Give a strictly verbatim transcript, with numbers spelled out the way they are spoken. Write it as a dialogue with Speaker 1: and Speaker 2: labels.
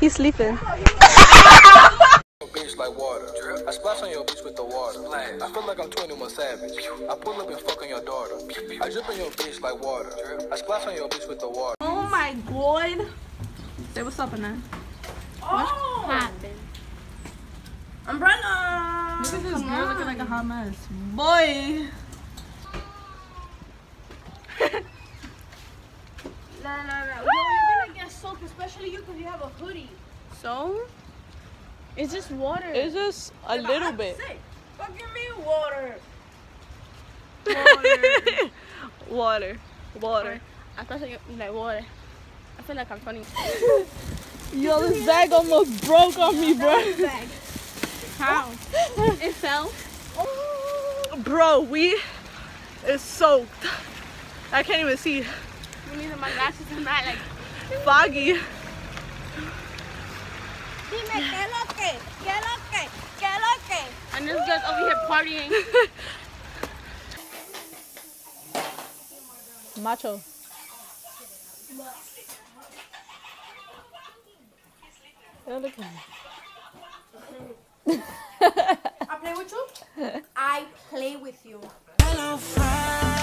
Speaker 1: He's sleeping.
Speaker 2: Bitch like water. I splash on your bitch with the water. I feel like I'm twenty-one Savage. I pull up and fuck on your daughter. I drip on your bitch like water. I splash on your bitch with the water.
Speaker 1: Oh my god. Say what's up, man.
Speaker 3: Oh.
Speaker 1: What happened?
Speaker 3: Umbrella.
Speaker 1: Look at this girl looking like a hot mess. Boy.
Speaker 3: Nah, nah, nah. Yo, you're gonna get soaked, especially you because you have a hoodie.
Speaker 1: So?
Speaker 3: It's just water.
Speaker 1: It's just a
Speaker 3: Yeah,
Speaker 1: little
Speaker 3: I'm
Speaker 1: bit.
Speaker 3: sick. Fucking me water.
Speaker 1: Water. Water. Water.
Speaker 3: I thought you like water. I feel like I'm funny.
Speaker 1: Yo, this bag almost broke on me, bro.
Speaker 3: How? It fell.
Speaker 1: Bro, we is soaked. I can't even see.
Speaker 3: Me neither. My glasses are not like
Speaker 1: Foggy.
Speaker 3: Dime, ¿qué lo que? ¿Qué lo que? ¿Qué lo que? And this girl's over here partying.
Speaker 1: Macho. Yo, look at me.
Speaker 3: I play with you? I play with you.
Speaker 4: Hello, friend.